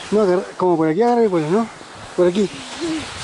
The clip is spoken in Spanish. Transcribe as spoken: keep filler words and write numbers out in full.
No, agarra- como por aquí agarra el vuelo, ¿no? Por aquí.